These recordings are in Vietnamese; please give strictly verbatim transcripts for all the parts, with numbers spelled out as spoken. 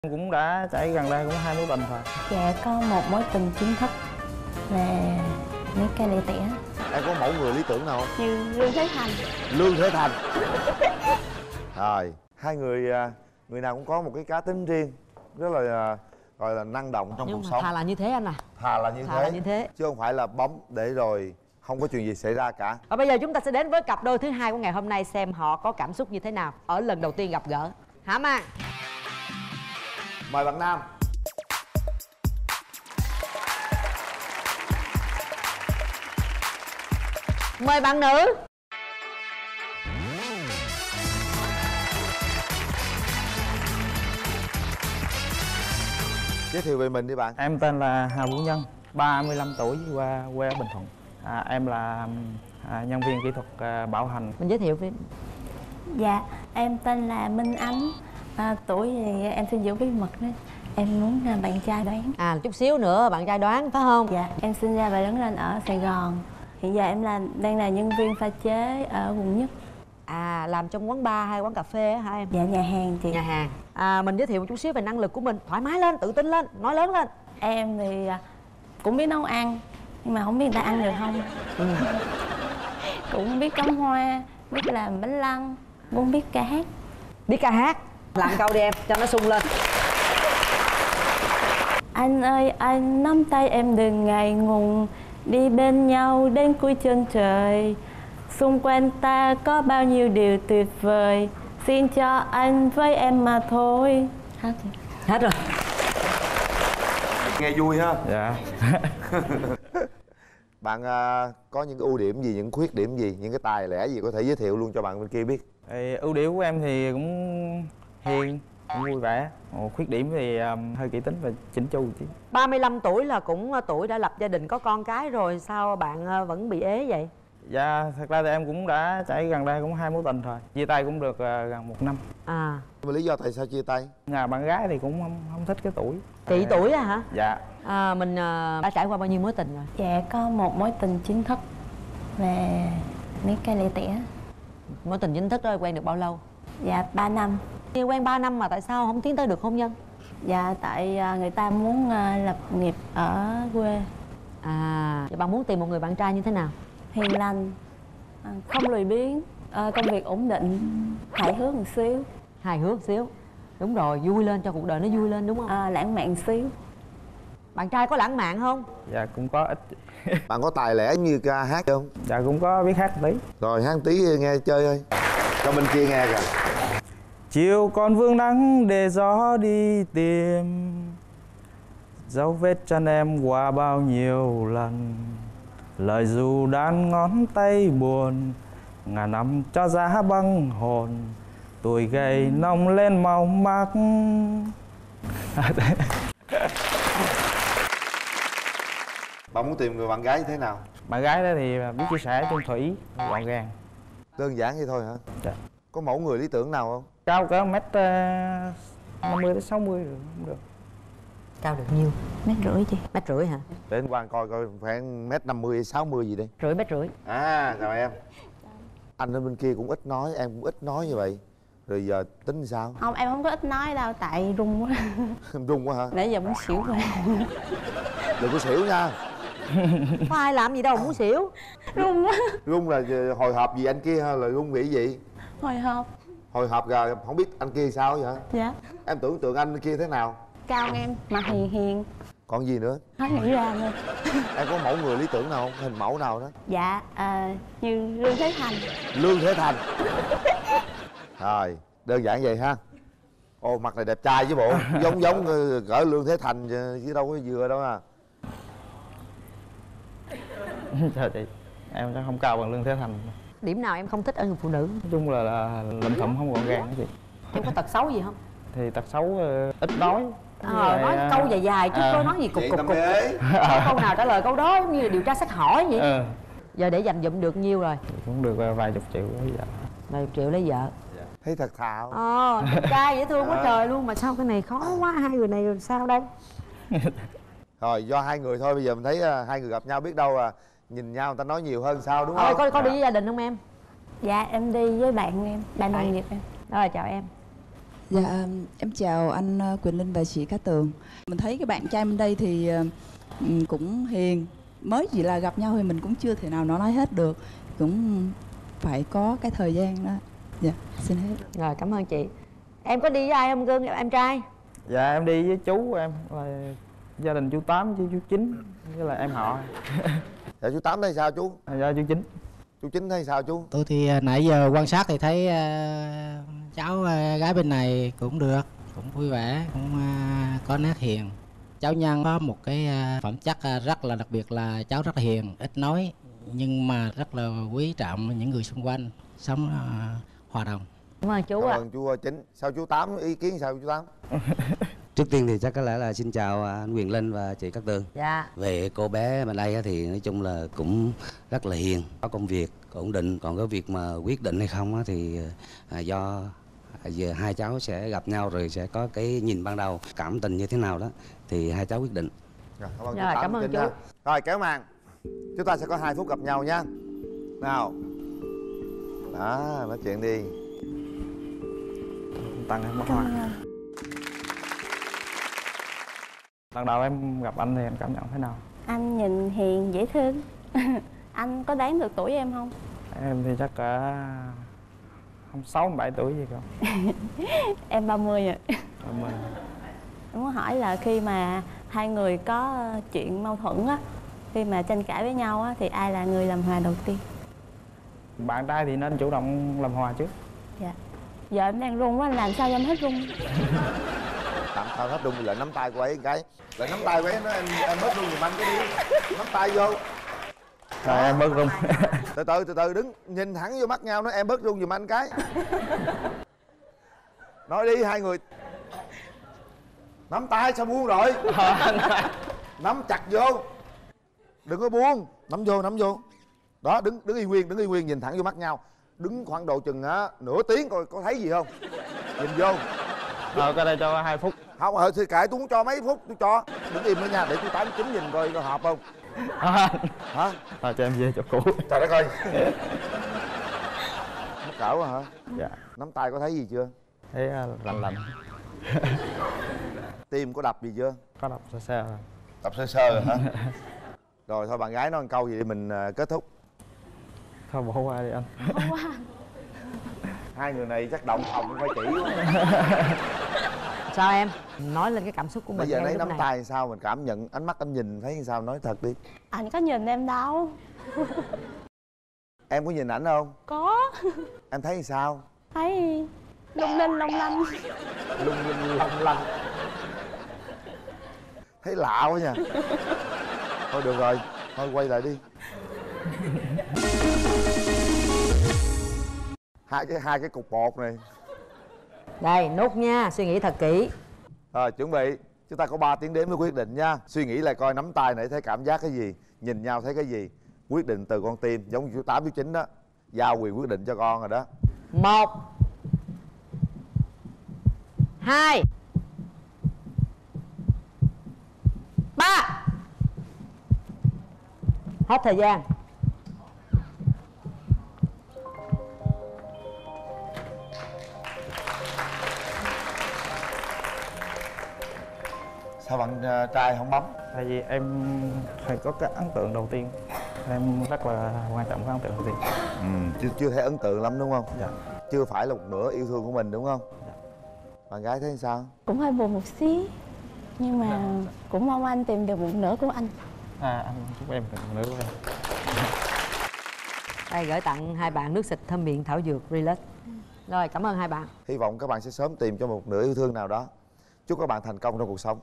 Cũng đã trải gần đây cũng hai mối tình rồi. Dạ có một mối tình chính thức là mấy ca lẻ tẻ. Em có mẫu người lý tưởng nào không? Như Lương Thế Thành. Lương Thế Thành. Rồi, hai người người nào cũng có một cái cá tính riêng, rất là gọi là năng động trong Nhưng cuộc mà sống. thà là như thế anh à. Thà là như Thà thế. là như thế. Chứ không phải là bóng để rồi không có chuyện gì xảy ra cả. Và bây giờ chúng ta sẽ đến với cặp đôi thứ hai của ngày hôm nay, xem họ có cảm xúc như thế nào ở lần đầu tiên gặp gỡ. Hả Mang? Mời bạn nam. Mời bạn nữ. Giới thiệu về mình đi bạn. Em tên là Hà Vũ Nhân, ba mươi lăm tuổi, qua quê ở Bình Thuận. À, em là à, nhân viên kỹ thuật à, bảo hành. Mình giới thiệu với. Dạ em tên là Minh Ánh, à, tuổi thì em xin giữ bí mật đấy. Em muốn là bạn trai đoán. À chút xíu nữa bạn trai đoán phải không? Dạ em sinh ra và lớn lên ở Sài Gòn. Hiện giờ em là đang là nhân viên pha chế ở quận Nhất. À làm trong quán bar hay quán cà phê hả em? Dạ nhà hàng chị. Nhà hàng. À mình giới thiệu một chút xíu về năng lực của mình, thoải mái lên, tự tin lên, nói lớn lên. Em thì cũng biết nấu ăn nhưng mà không biết người ta ăn được không. Ừ. Cũng biết cắm hoa, biết làm bánh lăng, cũng biết ca hát. Biết ca hát. Làm câu đi em cho nó sung lên. Anh ơi anh nắm tay em đừng ngại ngùng, đi bên nhau đến cuối chân trời. Xung quanh ta có bao nhiêu điều tuyệt vời, xin cho anh với em mà thôi. Hết rồi. Hết rồi. Nghe vui ha. Dạ. Bạn uh, có những cái ưu điểm gì, những khuyết điểm gì, những cái tài lẻ gì có thể giới thiệu luôn cho bạn bên kia biết? Thì ưu điểm của em thì cũng hiền, cũng vui vẻ. Ồ, khuyết điểm thì um, hơi kỹ tính và chỉnh chu chứ. ba mươi lăm tuổi là cũng tuổi đã lập gia đình, có con cái rồi, sao bạn vẫn bị ế vậy? Dạ, thật ra thì em cũng đã trải gần đây cũng hai mối tình rồi. Chia tay cũng được uh, gần một năm. À. Nhưng mà lý do tại sao chia tay? Nhà bạn gái thì cũng không, không thích cái tuổi. Kỵ tuổi à hả? Dạ. À, mình uh, đã trải qua bao nhiêu mối tình rồi? Dạ có một mối tình chính thức là mấy ca lẻ tẻ. Mối tình chính thức đó quen được bao lâu? Dạ ba năm. Khi quen ba năm mà tại sao không tiến tới được hôn nhân? Dạ tại người ta muốn lập nghiệp ở quê. À, vậy bạn muốn tìm một người bạn trai như thế nào? Hiền lành, không lười biếng, công việc ổn định, hài hước một xíu. Hài hước xíu. Đúng rồi, vui lên cho cuộc đời nó vui lên đúng không? À, lãng mạn xíu. Bạn trai có lãng mạn không? Dạ cũng có ít. Bạn có tài lẻ như ca hát không? Dạ cũng có biết hát một tí. Rồi hát một tí nghe chơi ơi. Cho bên kia nghe kìa. Chiều còn vương nắng để gió đi tìm dấu vết chân em qua bao nhiêu lần. Lời dù đan ngón tay buồn, ngàn năm cho giá băng hồn. Tuổi gầy nồng lên màu mắt. Bạn muốn tìm người bạn gái như thế nào? Bạn gái đó thì biết chia sẻ, chung thủy, gọn gàng. Đơn giản vậy thôi hả? Dạ. Có mẫu người lý tưởng nào không? Cao cỡ mét năm mươi đến sáu mươi được không được? Cao được nhiêu? Mét rưỡi chị. Mét rưỡi hả? Để anh Quang coi coi khoảng mét năm mươi sáu mươi gì đi. Rưỡi mét rưỡi. À chào em. Anh ở bên kia cũng ít nói, em cũng ít nói như vậy. Rồi giờ tính sao? Không em không có ít nói đâu, tại run quá. Run quá hả? Nãy giờ muốn xỉu rồi. Đừng có xỉu nha. Có ai làm gì đâu muốn xỉu. Run quá. Run là hồi hộp gì anh kia hay là run nghĩ gì? Hồi hộp. Hồi hộp rồi không biết anh kia sao vậy? Dạ. Em tưởng tượng anh kia thế nào? Cao em, mặt hiền hiền. Còn gì nữa? Hết nghĩ ra luôn. Em có mẫu người lý tưởng nào không? Hình mẫu nào đó? Dạ à, như Lương Thế Thành. Lương Thế Thành. Rồi đơn giản vậy ha. Ồ mặt này đẹp trai chứ bộ. Giống giống cỡ Lương Thế Thành chứ đâu có vừa đâu à. Trời chị, em chắc không cao bằng Lương Thế Thành. Điểm nào em không thích ở người phụ nữ? Nói chung là, là lụm thụm không gọn gàng đó chị. Em có tật xấu gì không? Thì tật xấu uh, ít nói. Ờ, nói à, câu dài dài chứ à, có nói gì cục Vậy cục tâm cục. ế. Câu nào trả lời câu đó giống như là điều tra xét hỏi vậy. ờ, Giờ để dành dụm được nhiêu rồi? Cũng được uh, vài chục triệu bây giờ. Vài chục triệu lấy vợ. Thấy thật thạo. Ờ, đẹp trai dễ thương quá À. trời luôn. Mà sao cái này khó quá, hai người này sao đây? Rồi do hai người thôi, bây giờ mình thấy uh, hai người gặp nhau biết đâu à nhìn nhau người ta nói nhiều hơn sao đúng Thôi không? có, có đi với gia đình không em? Dạ em đi với bạn em, bạn đồng nghiệp em. Rồi chào em. Dạ, em chào anh Quỳnh Linh và chị Cát Tường. Mình thấy cái bạn trai bên đây thì um, cũng hiền. Mới chỉ là gặp nhau thì mình cũng chưa thể nào nó nói hết được. Cũng phải có cái thời gian đó. Dạ, xin hết. Rồi, cảm ơn chị. Em có đi với ai không Cương, em trai? Dạ em đi với chú em là gia đình chú Tám với chú Chín với là em họ. Dạ chú Tám thấy sao chú? Dạ chú Chín. Chú Chín thấy sao chú? Tôi thì nãy giờ quan sát thì thấy uh, cháu uh, gái bên này cũng được, cũng vui vẻ, cũng uh, có nét hiền. Cháu Nhân có một cái uh, phẩm chất uh, rất là đặc biệt là cháu rất là hiền, ít nói nhưng mà rất là quý trọng những người xung quanh, sống uh, hòa đồng. Cảm ơn chú Cảm ạ. ơn chú Chín. Sao chú Tám, ý kiến sao chú Tám? Trước tiên thì chắc có lẽ là xin chào anh Quyền Linh và chị Cát Tường. Dạ. Về cô bé bên đây thì nói chung là cũng rất là hiền, có công việc ổn định. Còn cái việc mà quyết định hay không thì do giờ hai cháu sẽ gặp nhau rồi sẽ có cái nhìn ban đầu, cảm tình như thế nào đó thì hai cháu quyết định. Rồi, cảm ơn Rồi, chú Tám, cảm ơn Chín chú. ha. Rồi kéo màn. Chúng ta sẽ có hai phút gặp nhau nha. Nào. Đó, nói chuyện đi. Tặng em bó hoa. Lần đầu em gặp anh thì em cảm nhận thế nào? Anh nhìn hiền, dễ thương. Anh có đoán được tuổi em không? Em thì chắc cả không sáu bảy tuổi gì không? Em ba mươi rồi. Em, Em muốn hỏi là khi mà hai người có chuyện mâu thuẫn á, khi mà tranh cãi với nhau á, thì ai là người làm hòa đầu tiên? bạn trai thì nên chủ động làm hòa trước. Dạ. Giờ em đang run quá, làm sao em hết run? Tạm sao hết run, lại nắm tay của ấy cái. Lại nắm tay của ấy, nó em em bớt run giùm anh cái đi. Nắm tay vô. Rồi em bớt run. Từ từ từ từ đứng nhìn thẳng vô mắt nhau, nói em bớt run giùm anh cái. Nói đi hai người. Nắm tay sao buông rồi? Nắm chặt vô. Đừng có buông, nắm vô nắm vô. Đó, đứng đứng y nguyên, đứng y nguyên nhìn thẳng vô mắt nhau. Đứng khoảng độ chừng á nửa tiếng coi có thấy gì không. Nhìn vô. Rồi cái đây cho hai phút. Không, ờ thì kệ tôi muốn cho mấy phút tôi cho. Đứng im nữa nha, để tôi Tám Chín nhìn coi có hợp không. Hả? Rồi cho em về chỗ cũ. Trời đất ơi. Mất cỡ quá hả? Dạ. Nắm tay có thấy gì chưa? Thấy uh, lạnh lạnh. Tim có đập gì chưa? Có đập sơ sơ rồi. Đập sơ sơ rồi hả? Rồi thôi bạn gái nói một câu gì để mình uh, kết thúc. Thôi bỏ qua đi anh. Bỏ qua. Hai người này chắc động phòng phải chỉ quá. Sao em? Nói lên cái cảm xúc của mình. Bây giờ ngay lấy lúc nắm này. tay sao mình cảm nhận, ánh mắt anh nhìn thấy sao, nói thật đi. Anh có nhìn em đâu. Em có nhìn ảnh không? Có. Em thấy sao? Thấy lung linh long lanh. Lung linh long lanh. Thấy lạ quá nha. Thôi được rồi, thôi quay lại đi. Hai cái hai cái cục bột này. Đây, nút nha, suy nghĩ thật kỹ. Rồi chuẩn bị. Chúng ta có ba tiếng đếm mới quyết định nha. Suy nghĩ lại coi nắm tay này thấy cảm giác cái gì, nhìn nhau thấy cái gì. Quyết định từ con tim, giống như chú Tám chú Chín đó. Giao quyền quyết định cho con rồi đó. Một, hai, ba. Hết thời gian. Sao bạn uh, trai không bấm? Tại vì em phải có cái ấn tượng đầu tiên. Em rất là quan trọng cái ấn tượng đầu tiên. Ừ, chưa, chưa thấy ấn tượng lắm đúng không? Dạ. Chưa phải là một nửa yêu thương của mình đúng không? Dạ. Bạn gái thấy sao? Cũng hơi buồn một xí. Nhưng mà cũng mong anh tìm được một nửa của anh. À anh chúc em được một nửa của em. Đây, gửi tặng hai bạn nước xịt thơm miệng thảo dược Relax. Rồi, cảm ơn hai bạn. Hy vọng các bạn sẽ sớm tìm cho một nửa yêu thương nào đó. Chúc các bạn thành công trong cuộc sống.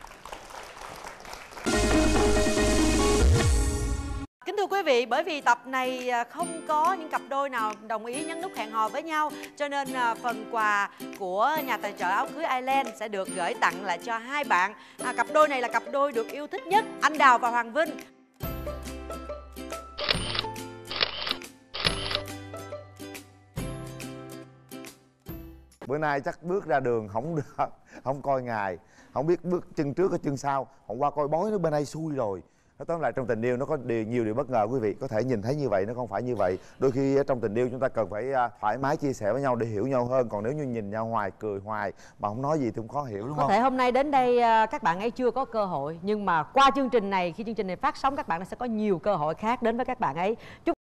Kính thưa quý vị, bởi vì tập này không có những cặp đôi nào đồng ý nhấn nút hẹn hò với nhau, cho nên phần quà của nhà tài trợ áo cưới Island sẽ được gửi tặng lại cho hai bạn. À, cặp đôi này là cặp đôi được yêu thích nhất, anh Đào và Hoàng Vinh. Bữa nay chắc bước ra đường không được, không coi ngày, không biết bước chân trước hay chân sau. Hôm qua coi bói nó bên đây xui rồi, Nói tóm lại trong tình yêu nó có điều, nhiều điều bất ngờ quý vị. Có thể nhìn thấy như vậy nó không phải như vậy. Đôi khi trong tình yêu chúng ta cần phải thoải mái chia sẻ với nhau để hiểu nhau hơn. Còn nếu như nhìn nhau hoài, cười hoài mà không nói gì thì cũng khó hiểu, đúng Có không? thể hôm nay đến đây các bạn ấy chưa có cơ hội, nhưng mà qua chương trình này, khi chương trình này phát sóng, các bạn sẽ có nhiều cơ hội khác đến với các bạn ấy. Chúc